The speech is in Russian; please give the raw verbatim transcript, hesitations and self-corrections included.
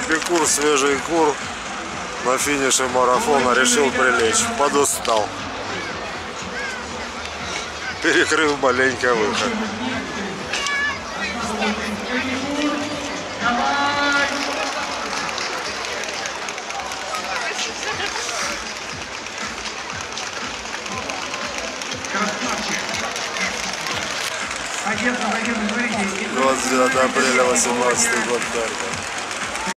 эпикур, свежий кур на финише марафона решил прилечь, подустал, перекрыв маленько выход. двадцать девятое апреля восемнадцатый год, Харьков.